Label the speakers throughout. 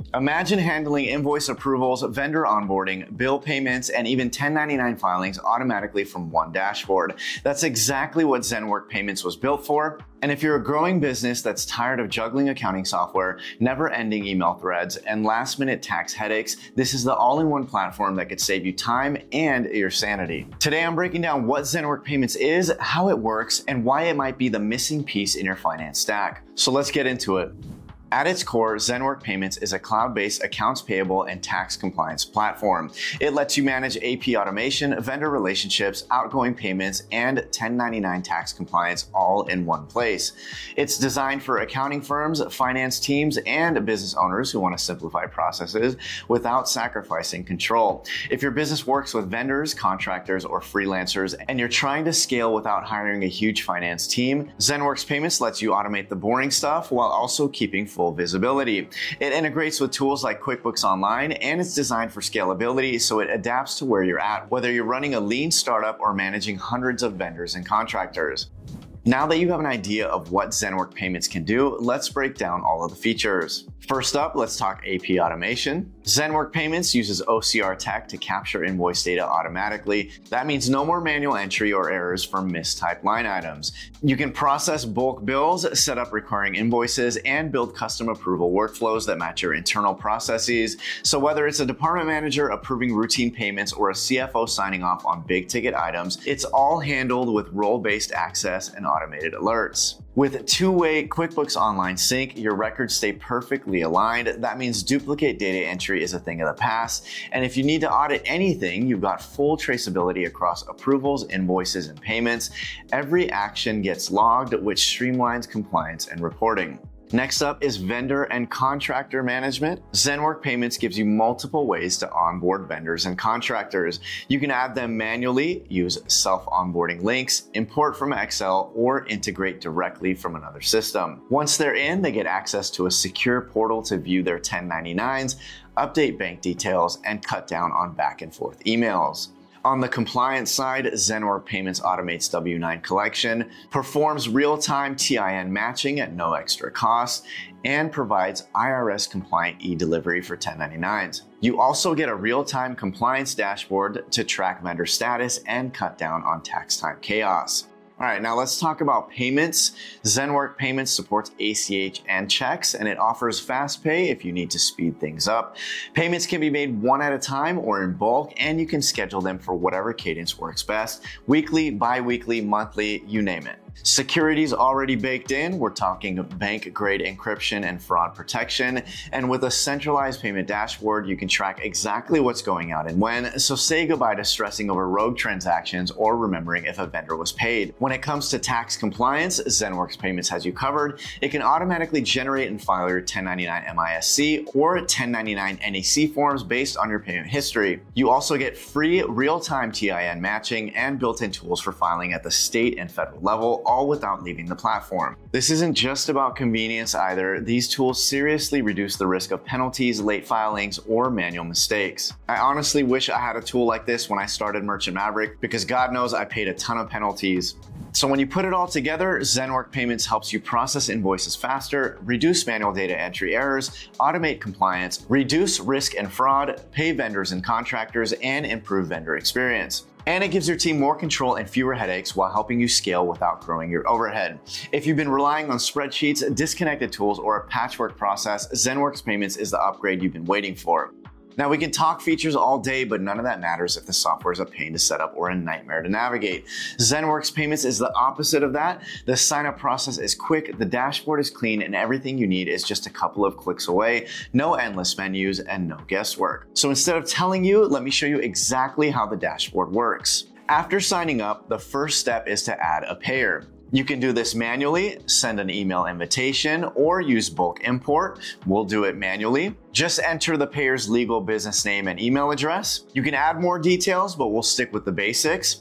Speaker 1: Imagine handling invoice approvals, vendor onboarding, bill payments, and even 1099 filings automatically from one dashboard. That's exactly what Zenwork Payments was built for. And if you're a growing business that's tired of juggling accounting software, never-ending email threads, and last-minute tax headaches, this is the all-in-one platform that could save you time and your sanity. Today, I'm breaking down what Zenwork Payments is, how it works, and why it might be the missing piece in your finance stack. So let's get into it. At its core, Zenwork Payments is a cloud-based accounts payable and tax compliance platform. It lets you manage AP automation, vendor relationships, outgoing payments, and 1099 tax compliance all in one place. It's designed for accounting firms, finance teams, and business owners who want to simplify processes without sacrificing control. If your business works with vendors, contractors, or freelancers, and you're trying to scale without hiring a huge finance team, Zenwork Payments lets you automate the boring stuff while also keeping full visibility. It integrates with tools like QuickBooks Online, and it's designed for scalability, so it adapts to where you're at, whether you're running a lean startup or managing hundreds of vendors and contractors. Now that you have an idea of what Zenwork Payments can do, let's break down all of the features. First up, let's talk AP automation. Zenwork Payments uses OCR tech to capture invoice data automatically. That means no more manual entry or errors for mistyped line items. You can process bulk bills, set up recurring invoices, and build custom approval workflows that match your internal processes. So whether it's a department manager approving routine payments or a CFO signing off on big ticket items, it's all handled with role-based access and automated alerts. With two-way QuickBooks Online sync, your records stay perfectly aligned. That means duplicate data entry is a thing of the past. And if you need to audit anything, you've got full traceability across approvals, invoices, and payments. Every action gets logged, which streamlines compliance and reporting. Next up is vendor and contractor management. Zenwork Payments gives you multiple ways to onboard vendors and contractors. You can add them manually, use self-onboarding links, import from Excel, or integrate directly from another system. Once they're in, they get access to a secure portal to view their 1099s, update bank details, and cut down on back and forth emails. On the compliance side, Zenwork Payments automates W-9 collection, performs real-time TIN matching at no extra cost, and provides IRS-compliant e-delivery for 1099s. You also get a real-time compliance dashboard to track vendor status and cut down on tax time chaos. All right, now let's talk about payments. Zenwork Payments supports ACH and checks, and it offers fast pay if you need to speed things up. Payments can be made one at a time or in bulk, and you can schedule them for whatever cadence works best. Weekly, bi-weekly, monthly, you name it. Security's already baked in. We're talking bank-grade encryption and fraud protection. And with a centralized payment dashboard, you can track exactly what's going out and when. So say goodbye to stressing over rogue transactions or remembering if a vendor was paid. When it comes to tax compliance, Zenwork Payments has you covered. It can automatically generate and file your 1099 MISC or 1099 NEC forms based on your payment history. You also get free real-time TIN matching and built-in tools for filing at the state and federal level, all without leaving the platform. This isn't just about convenience either. These tools seriously reduce the risk of penalties, late filings, or manual mistakes. I honestly wish I had a tool like this when I started Merchant Maverick, because God knows I paid a ton of penalties. So when you put it all together, Zenwork Payments helps you process invoices faster, reduce manual data entry errors, automate compliance, reduce risk and fraud, pay vendors and contractors, and improve vendor experience. And it gives your team more control and fewer headaches while helping you scale without growing your overhead. If you've been relying on spreadsheets, disconnected tools, or a patchwork process, Zenwork Payments is the upgrade you've been waiting for. Now, we can talk features all day, but none of that matters if the software is a pain to set up or a nightmare to navigate. Zenwork Payments is the opposite of that. The sign-up process is quick, the dashboard is clean, and everything you need is just a couple of clicks away. No endless menus and no guesswork. So instead of telling you, let me show you exactly how the dashboard works. After signing up, the first step is to add a payer. You can do this manually, send an email invitation, or use bulk import. We'll do it manually. Just enter the payer's legal business name and email address. You can add more details, but we'll stick with the basics.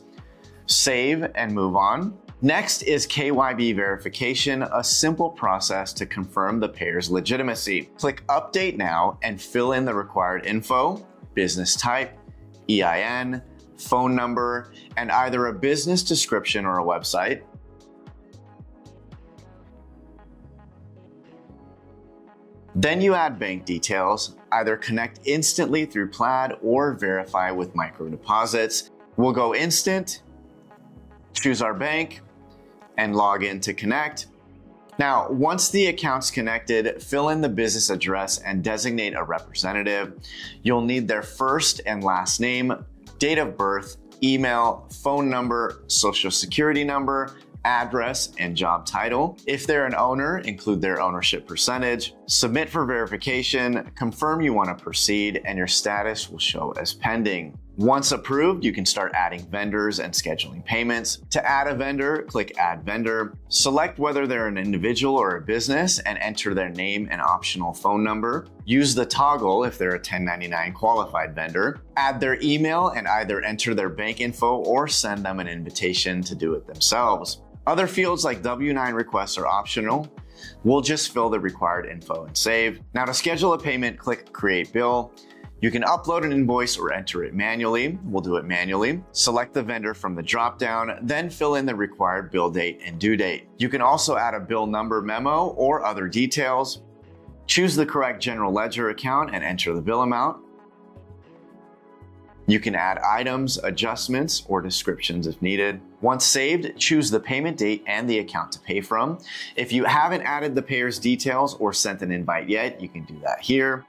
Speaker 1: Save and move on. Next is KYB verification, a simple process to confirm the payer's legitimacy. Click Update Now and fill in the required info, business type, EIN, phone number, and either a business description or a website. Then you add bank details, either connect instantly through Plaid or verify with micro deposits. We'll go instant, choose our bank, and log in to connect. Now, once the account's connected, fill in the business address and designate a representative. You'll need their first and last name, date of birth, email, phone number, social security number, address, and job title. If they're an owner, include their ownership percentage. Submit for verification, confirm you want to proceed, and your status will show as pending. Once approved, you can start adding vendors and scheduling payments. To add a vendor, click Add Vendor. Select whether they're an individual or a business and enter their name and optional phone number. Use the toggle if they're a 1099 qualified vendor. Add their email and either enter their bank info or send them an invitation to do it themselves. Other fields like W-9 requests are optional. We'll just fill the required info and save. Now to schedule a payment, click Create Bill. You can upload an invoice or enter it manually. We'll do it manually. Select the vendor from the dropdown, then fill in the required bill date and due date. You can also add a bill number memo or other details. Choose the correct general ledger account and enter the bill amount. You can add items, adjustments, or descriptions if needed. Once saved, choose the payment date and the account to pay from. If you haven't added the payer's details or sent an invite yet, you can do that here.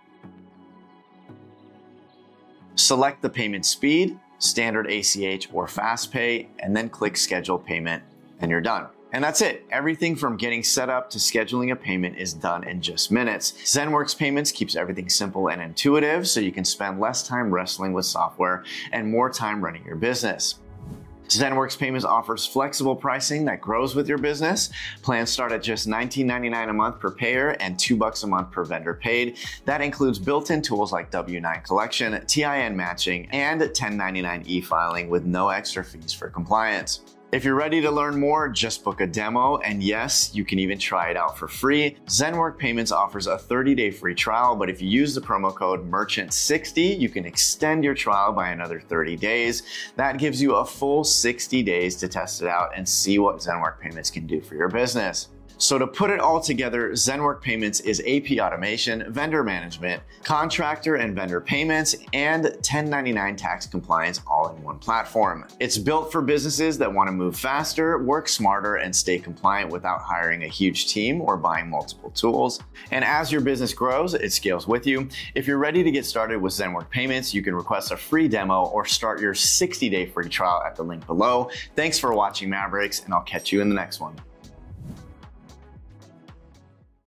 Speaker 1: Select the payment speed, standard ACH or FastPay, and then click Schedule Payment, and you're done. And that's it. Everything from getting set up to scheduling a payment is done in just minutes. Zenwork Payments keeps everything simple and intuitive, so you can spend less time wrestling with software and more time running your business. Zenwork Payments offers flexible pricing that grows with your business. Plans start at just $19.99 a month per payer and $2 a month per vendor paid. That includes built-in tools like W-9 collection, TIN matching, and 1099 e-filing with no extra fees for compliance. If you're ready to learn more, just book a demo, and yes, you can even try it out for free. Zenwork Payments offers a 30-day free trial, but if you use the promo code MERCHANT60, you can extend your trial by another 30 days. That gives you a full 60 days to test it out and see what Zenwork Payments can do for your business. So to put it all together, Zenwork Payments is AP automation, vendor management, contractor and vendor payments, and 1099 tax compliance all in one platform. It's built for businesses that want to move faster, work smarter, and stay compliant without hiring a huge team or buying multiple tools. And as your business grows, it scales with you. If you're ready to get started with Zenwork Payments, you can request a free demo or start your 60-day free trial at the link below. Thanks for watching, Mavericks, and I'll catch you in the next one.